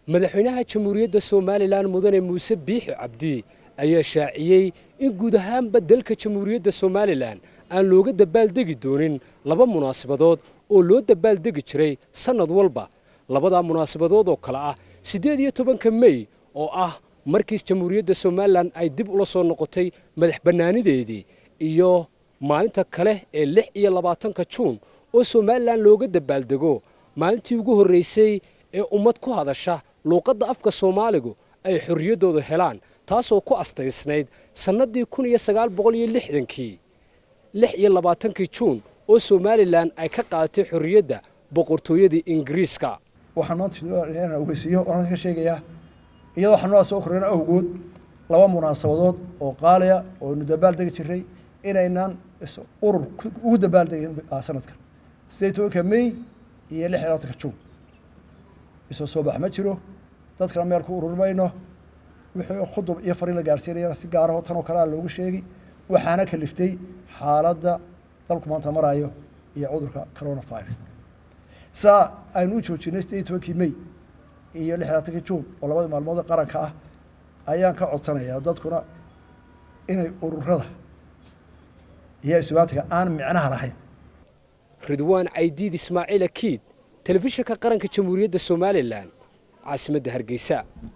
madaxweynaha jamhuuriyadda Soomaaliland mudane Muuse Biixi Cabdi ayaa shaaciyay in guud ahaanba dalka jamhuuriyadda Soomaaliland aan looga dabaaldegi doonin laba munaasabadood oo loo dabaaldegi jiray sanad walba labada munaasabadood oo kala ah 18 May oo ah markii jamhuuriyadda Soomaaliland ay dib ula soo noqotay madax bannaanideedii iyo maalinta kale ee 26 Juun oo Soomaaliland looga dabaaldego maalintii ugu horeysay ee ummad ku hadasha luqadda afka Soomaaligu ay xorriyadooda helaan taasoo ku astaysnayd sanadii 1960kii 26 Juun oo Soomaaliland ay ka qaadatay xorriyadda boqortooyadii Ingiriiska waxaan maanta inaan ogeysiyo waxaan ka sheegayaa iyadoo xanuun soo korreena awgood laba munaasabadood oo qaaliya oo nu dabaaldegi jiray inaynan urur ugu dabaaldegin sanadkan 18 May iyo 26 Juun isoo soo bax ma jiro dadka meel ku ururmayno wixii khudub iyo fariin la gaarsiinayna si gaar ah tan oo kale loogu sheegay waxaana kaliftay xaaladda dalku maanta marayo iyo cudurka coronavirus aynu joojinay 18 May iyo 26 Juun oo labada maalmood qaranka ah ayaan ka codsanayaa dadkuna inay ururada iyo isbaatiga aan micnaha lahayn Ridwaan Aydiid Ismaaciil Akiid telefishinka qaranka jamhuuriyadda Soomaaliland caasimadda Hargeysa.